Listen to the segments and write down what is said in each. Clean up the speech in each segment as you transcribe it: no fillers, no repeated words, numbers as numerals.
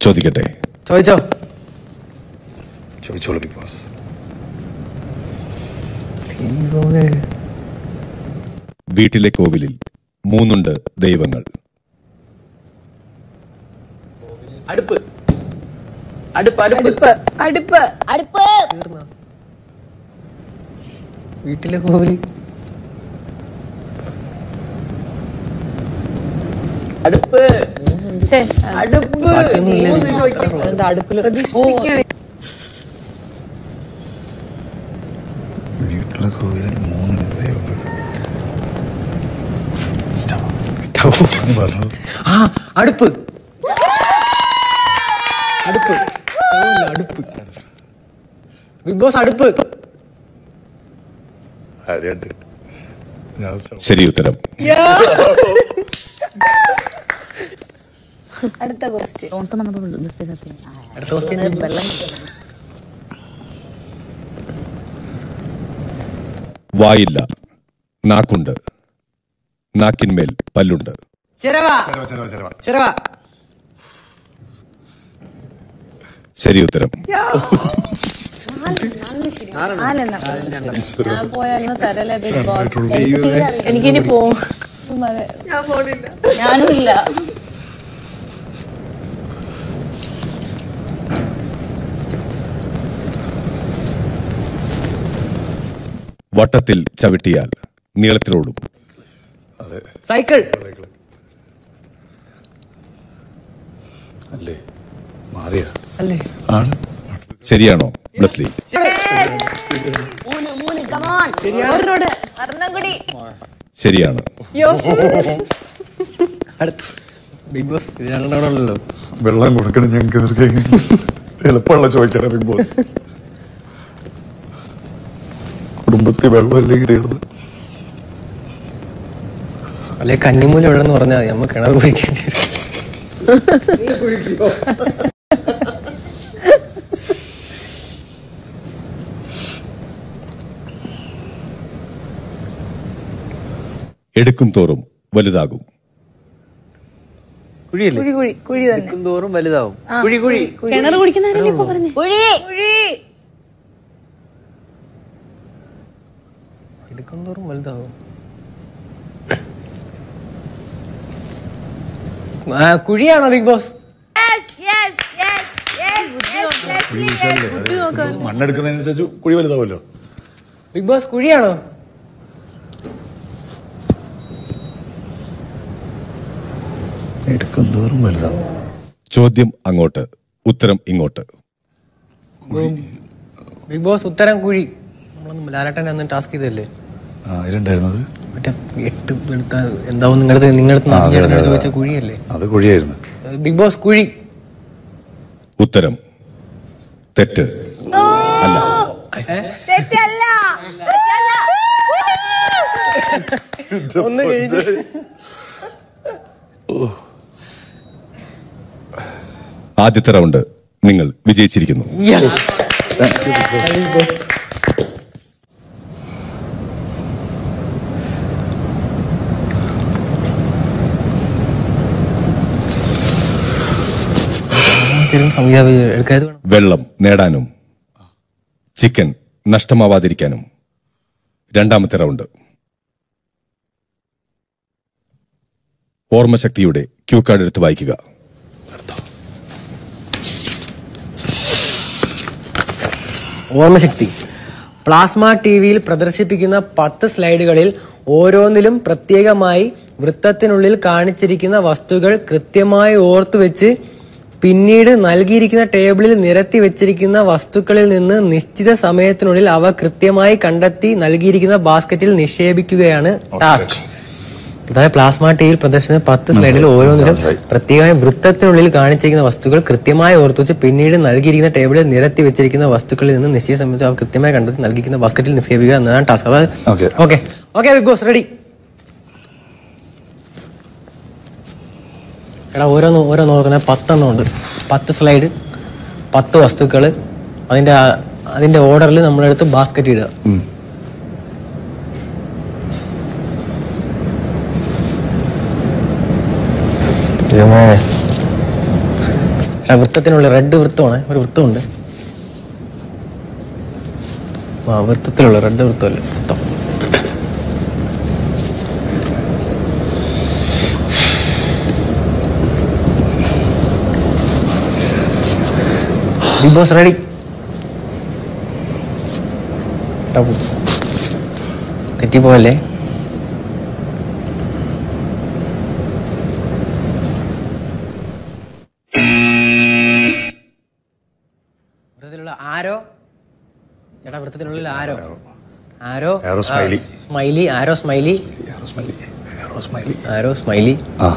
ചോദിക്കട്ടെ? ചോദിച്ചോളൂ big boss. വീട്ടിലെ കോവിലിൽ 3 ദൈവങ്ങൾ. അടുപ്പ് അടുപ്പ് അടുപ്പ് അടുപ്പ് അടുപ്പ്. വീട്ടിലെ കോവില് അടുപ്പ് അടുപ്പ് അടുപ്പിൽ വീട്ടിലെ കോവിലിൽ 3 ദൈവങ്ങൾ. അടുപ്പ് അടുപ്പ് അടുപ്പ്. ബിഗ് ബോസ് അടുപ്പ്. ശരി ഉത്തരം. അടുത്ത ക്വസ്റ്റ്യൻ. വായില്ല, നാക്കുണ്ട്, നാക്കിന്മേൽ പല്ലുണ്ട്. ശരി ഉത്തരം. ഞാൻ പോയാലും തരല്ലേ ബിഗ് ബോസ്. എനിക്കിനി പോവും. ഞാനും ഇല്ല. വട്ടത്തിൽ ചവിട്ടിയാൽ നീളത്തിലോടും. സൈക്കിൾ അല്ലേ? മാറിയ അല്ലേ? ശരിയാണോ ബ്ലസ്ലി? ശരിയാണ്. ബിഗ് ബോസ് രണ്ടാണല്ലോ. വെള്ളം കൊടുക്കണം ഞങ്ങൾക്ക്. എളുപ്പമുള്ള ചോദിക്കണേ ബിഗ് ബോസ്. കുടുംബത്തിൽ വെള്ളം അല്ലെങ്കിൽ തീർന്ന് അല്ലെ കന്നിമൂല എവിടെന്ന് പറഞ്ഞാൽ മതി, നമ്മ കിണർ കുഴിക്കേണ്ടി വരും. എടുക്കും തോറും വലുതാകും. കുഴി തന്നെ തോറും വലുതാവും. കുഴി കുഴി കിണർ കുടിക്കുന്ന കുഴി. എടുക്കും തോറും വലുതാവും. കുഴിയാണോ ബിഗ് ബോസ്? മണ്ണെടുക്കുന്നതിനനുസരിച്ച് കുഴി വലുതാവുമല്ലോ. Big boss കുഴിയാണോ? എടുക്കും തോറും വലുതാവും. ചോദ്യം അങ്ങോട്ട്, ഉത്തരം ഇങ്ങോട്ട്. ബിഗ് ബോസ് ഉത്തരം കുഴി. നമ്മളൊന്നും ലാലട്ടൻ അന്ന് ടാസ്ക് ചെയ്തല്ലേ? അതിലുണ്ടായിരുന്നത് മറ്റേ 8 എടുത്ത എന്താവും നിങ്ങളുടെ ചോദിച്ച കുഴിയല്ലേ? അത് കുഴിയായിരുന്നു. ബിഗ് ബോസ് കുഴി. ഉത്തരം തെറ്റ്. അല്ല. ഒന്ന് കഴിഞ്ഞു. ആദ്യത്തെ റൗണ്ട് നിങ്ങൾ വിജയിച്ചിരിക്കുന്നു. വെള്ളം നേടാനും ചിക്കൻ നഷ്ടമാവാതിരിക്കാനും. രണ്ടാമത്തെ റൗണ്ട്. ഓർമ്മശക്തിയുടെ ക്യൂ കാർഡ് എടുത്ത് വായിക്കുക. ഓർമ്മശക്തി. പ്ലാസ്മ ടിവിയിൽ പ്രദർശിപ്പിക്കുന്ന 10 സ്ലൈഡുകളിൽ ഓരോന്നിലും പ്രത്യേകമായി വൃത്തത്തിനുള്ളിൽ കാണിച്ചിരിക്കുന്ന വസ്തുക്കൾ കൃത്യമായി ഓർത്തുവെച്ച് പിന്നീട് നൽകിയിരിക്കുന്ന ടേബിളിൽ നിരത്തി വെച്ചിരിക്കുന്ന വസ്തുക്കളിൽ നിന്ന് നിശ്ചിത സമയത്തിനുള്ളിൽ അവ കൃത്യമായി കണ്ടെത്തി നൽകിയിരിക്കുന്ന ബാസ്ക്കറ്റിൽ നിക്ഷേപിക്കുകയാണ് ടാസ്ക്. അതായത് പ്ലാസ്മ ടിവിയിൽ പ്രദർശിപ്പിക്കുന്ന 10 സ്ലൈഡിൽ ഓരോന്നിലും പ്രത്യേകമായി വൃത്തത്തിനുള്ളിൽ കാണിച്ചിരിക്കുന്ന വസ്തുക്കൾ കൃത്യമായി ഓർത്തുവെച്ച് പിന്നീട് നൽകിയിരിക്കുന്ന ടേബിളിൽ നിരത്തി വെച്ചിരിക്കുന്ന വസ്തുക്കളിൽ നിന്ന് നിശ്ചിത സമയത്ത് അവ കൃത്യമായി കണ്ടെത്തി നൽകിയിരിക്കുന്ന ബാസ്ക്കറ്റിൽ നിക്ഷേപിക്കുക എന്നതാണ് task. Okay okay Bigg Boss ready. എടാ ഓരോന്ന് നോക്കുന്ന 10 ഉണ്ട്. 10 സ്ലൈഡ്, 10 വസ്തുക്കള്, അതിന്റെ ഓർഡറിൽ നമ്മളെടുത്ത് ബാസ്ക്കറ്റ് ഇടുക. വൃത്തത്തിനുള്ള റെഡ് വൃത്തമാണ്, ഒരു വൃത്തമുണ്ട്. വൃത്തത്തിലുള്ള റെഡ് വൃത്തമല്ല, വൃത്തം. ബിഗ് ബോസ് റെഡി. തെറ്റിപ്പോയല്ലേ? ആരോ ചേട്ടാ, വൃത്തത്തിനുള്ളിൽ arrow smiley, arrow smiley, arrow smiley,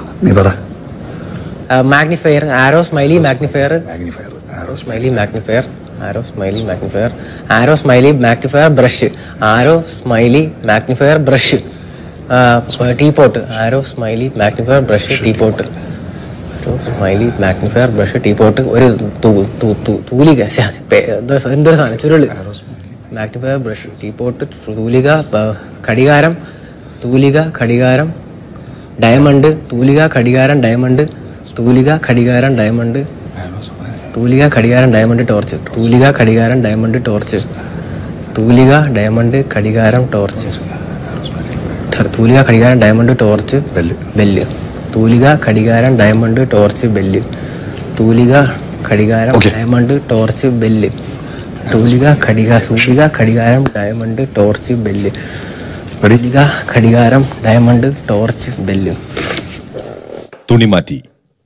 magnifier, arrow smiley magnifier, arrow smiley magnifier, arrow smiley magnifier, arrow smiley magnifier brush, arrow smiley magnifier brush, teapot, arrow smiley magnifier brush teapot, smiley magnifier brush teapot, ഒരു തൂലിക, എന്തൊരു സാധനം, ചുരുള്, magnifier brush teapot, തൂലിക, ഘടികാരം, തൂലിക, ഘടികാരം, diamond, തൂലിക, ഘടികാരം, diamond, തൂലിക, ഘടികാരം, ഡയമണ്ട്, തൂലിക, ഘടികാരം, ഡയമണ്ട്, ടോർച്ച്, തൂലിക, ഘടികാരം, ഡയമണ്ട്, ടോർച്ച്, തൂലിക, ഡയമണ്ട്, ഘടികാരം, ടോർച്ച്, തൂലിക, ഘടികാരം, ഡയമണ്ട്, ടോർച്ച്, ബെല്ല്, തൂലിക, ഘടികാരം, ഡയമണ്ട്, ടോർച്ച്, ബെല്ല്, തൂലിക, ഘടികാരം, ഡയമണ്ട്, ടോർച്ച്, ബെല്ല്, തൂലിക, ഘടികാരം, ഡയമണ്ട്, ടോർച്ച്, ബെല്ല്, തൂലിക, ഘടികാരം, ഡയമണ്ട്, ടോർച്ച്, ബെല്ല്. തുണി മാറ്റി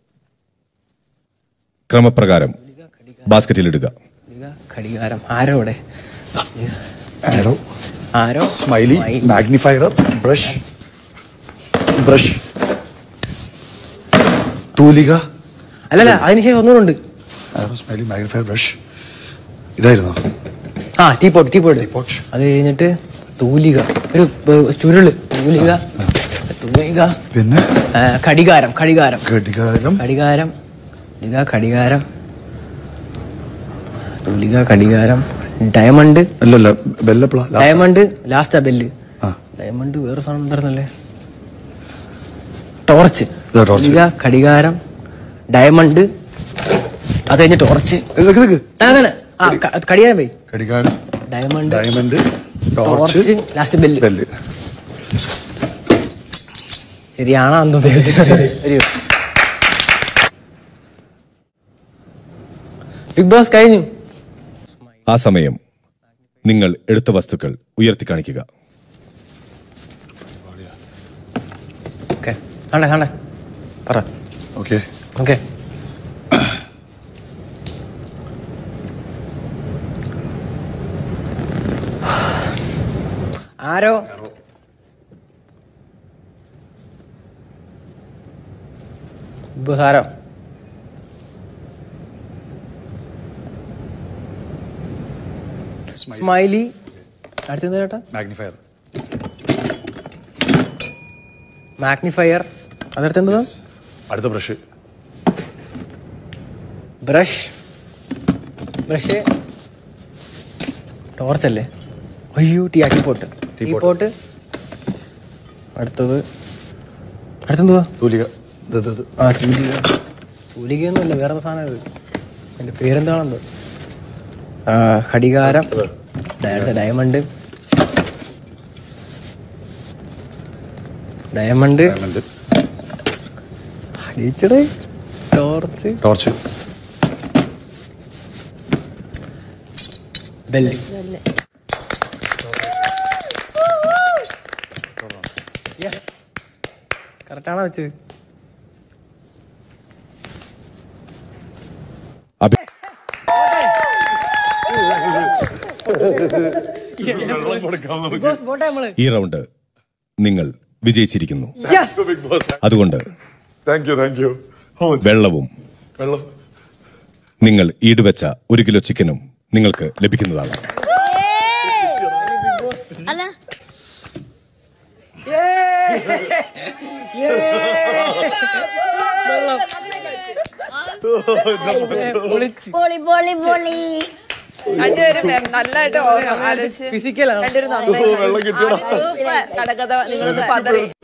ക്രമപ്രകാരം ബാസ്ക്കറ്റിലിടുക. ഘടികാരം, ആരോടെ, ആരോ സ്മൈലി മാഗ്നിഫയർ ബ്രഷ്, തൂലിക, അല്ലല്ല, അതിനുശേഷം ഒന്നുകൂടെ. ആരോ സ്മൈലി മാഗ്നിഫയർ ബ്രഷ്, ഇതായിരുന്നോ? ടീപോട്ട്. അത് കഴിഞ്ഞിട്ട് തൂലിക, ഒരു ചുരുള്, തൂലിക, പിന്നെ ഘടികാരം, തൂലിക, ഘടികാരം, ഡയമണ്ട്, അല്ലല്ല, ഡയമണ്ട് ലാസ്റ്റാ ബെല്ല്, ഡയമണ്ട് വേറെ സാധനം ഉണ്ടായിരുന്നല്ലേ, ടോർച്ച്, തൂലിക, ഘടികാരം, ഡയമണ്ട്, അത് കഴിഞ്ഞ് ടോർച്ച്, ഘടികാരം പോയി, ഡയമണ്ട്, ടോർച്ച്, ലാസ്റ്റ് ബെല്ല്. ശരിയാണോ എന്തോ ബിഗ് ബോസ് കഴിഞ്ഞു. ആ സമയം നിങ്ങൾ എടുത്ത വസ്തുക്കൾ ഉയർത്തി കാണിക്കുക. പറ. Okay. Arrow Bigg Boss arrow smiley, അടുത്ത ചേട്ടാ മാഗ്നിഫയർ, അതെടുത്തെന്തുവാ? അടുത്ത ബ്രഷ്, ടോർച്ചല്ലേ? അയ്യോ, ടീപോട്ട്, അടുത്തെന്തുവാ? തൂലികയൊന്നുമില്ല, വേറെ സാധനം ഇത്. എന്റെ പേരെന്താണെന്തോ. ഘടികാരം, ഡയമണ്ട്, ടോർച്ച്, ബെല്ല്. കറക്റ്റാണോ വെച്ചത്? ഈ റൗണ്ട് നിങ്ങൾ വിജയിച്ചിരിക്കുന്നു. അതുകൊണ്ട് വെള്ളവും നിങ്ങൾ ഈടുവെച്ച 1 കിലോ ചിക്കനും നിങ്ങൾക്ക് ലഭിക്കുന്നതാണ്. രണ്ടുപേരും നല്ലതായിട്ട് ആലോചിച്ച് രണ്ടുപേരും നന്നായി കടകഥ നിങ്ങൾ പതറി.